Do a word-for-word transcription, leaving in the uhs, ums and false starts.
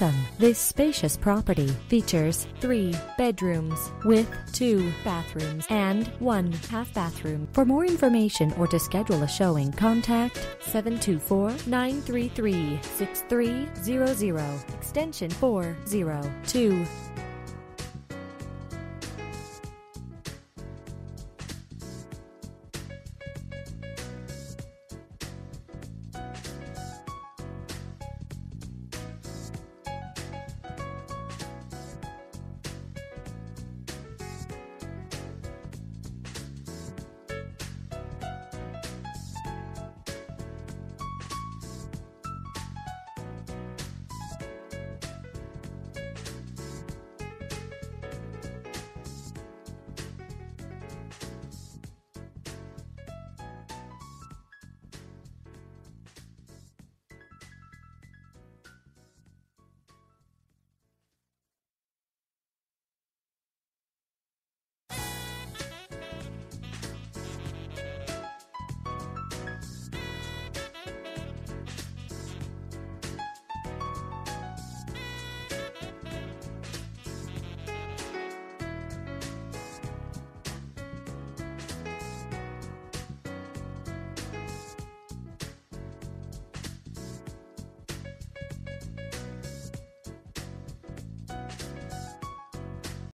Welcome. This spacious property features three bedrooms with two bathrooms and one half bathroom. For more information or to schedule a showing, contact seven two four, nine three three, six three zero zero, extension four zero two.